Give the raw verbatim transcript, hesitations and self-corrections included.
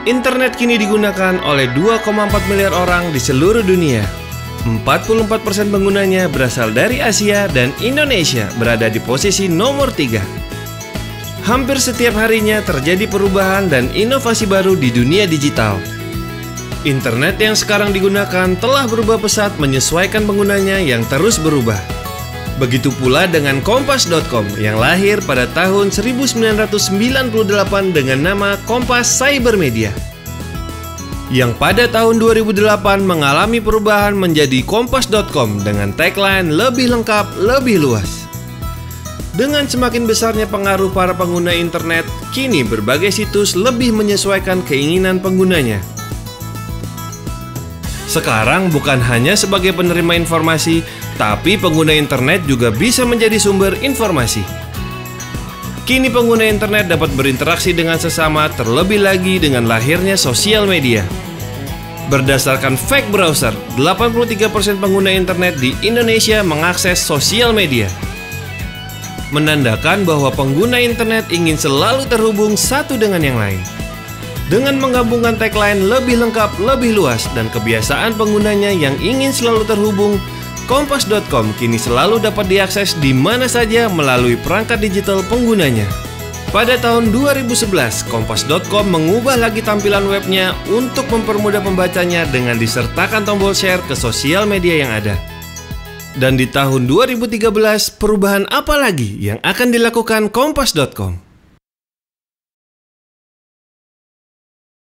Internet kini digunakan oleh dua koma empat miliar orang di seluruh dunia. empat puluh empat persen penggunanya berasal dari Asia dan Indonesia berada di posisi nomor tiga. Hampir setiap harinya terjadi perubahan dan inovasi baru di dunia digital. Internet yang sekarang digunakan telah berubah pesat menyesuaikan penggunanya yang terus berubah. Begitu pula dengan Kompas dot com yang lahir pada tahun seribu sembilan ratus sembilan puluh delapan dengan nama Kompas Cybermedia, yang pada tahun dua ribu delapan mengalami perubahan menjadi Kompas dot com dengan tagline lebih lengkap, lebih luas. Dengan semakin besarnya pengaruh para pengguna internet, kini berbagai situs lebih menyesuaikan keinginan penggunanya. Sekarang bukan hanya sebagai penerima informasi, tapi pengguna internet juga bisa menjadi sumber informasi. Kini pengguna internet dapat berinteraksi dengan sesama, terlebih lagi dengan lahirnya sosial media. Berdasarkan Fact Browser, delapan puluh tiga persen pengguna internet di Indonesia mengakses sosial media, menandakan bahwa pengguna internet ingin selalu terhubung satu dengan yang lain. Dengan menggabungkan tagline lebih lengkap, lebih luas, dan kebiasaan penggunanya yang ingin selalu terhubung, Kompas dot com kini selalu dapat diakses di mana saja melalui perangkat digital penggunanya. Pada tahun dua ribu sebelas, Kompas dot com mengubah lagi tampilan webnya untuk mempermudah pembacanya dengan disertakan tombol share ke sosial media yang ada. Dan di tahun dua ribu tiga belas, perubahan apa lagi yang akan dilakukan Kompas dot com?